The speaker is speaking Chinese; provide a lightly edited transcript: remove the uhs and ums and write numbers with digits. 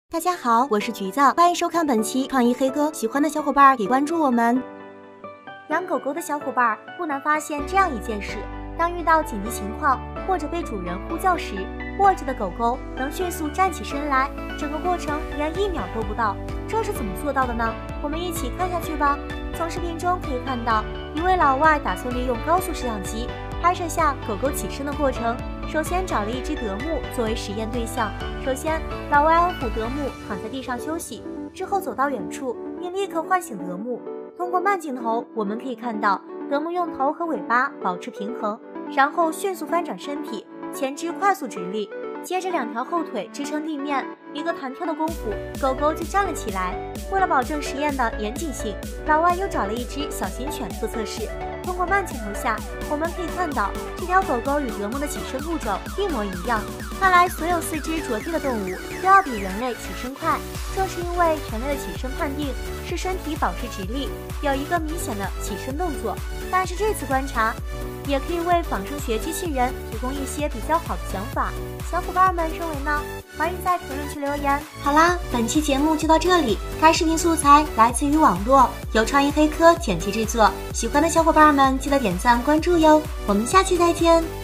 大家好，我是橘子，欢迎收看本期创意黑哥。喜欢的小伙伴可以关注我们。养狗狗的小伙伴不难发现这样一件事：当遇到紧急情况或者被主人呼叫时，卧着的狗狗能迅速站起身来，整个过程连1秒都不到。这是怎么做到的呢？我们一起看下去吧。从视频中可以看到，一位老外打算利用高速摄像机拍摄下狗狗起身的过程。首先找了一只德牧作为实验对象。首先，老外安抚德牧躺在地上休息，之后走到远处，并立刻唤醒德牧。通过慢镜头，我们可以看到德牧用头和尾巴保持平衡，然后迅速翻转身体，前肢快速直立，接着2条后腿支撑地面，一个弹跳的功夫，狗狗就站了起来。为了保证实验的严谨性，老外又找了一只小型犬做测试。通过慢镜头下，我们可以看到这条狗狗与德牧的起身步骤一模一样。看来所有4肢着地的动物都要比人类起身快，这是因为人类的起身判定是身体保持直立，有一个明显的起身动作。但是这次观察也可以为仿生学机器人提供一些比较好的想法，小伙伴们认为呢？欢迎在评论区留言。好啦，本期节目就到这里。该视频素材来自于网络，由创意黑科剪辑制作。喜欢的小伙伴们记得点赞关注哟，我们下期再见。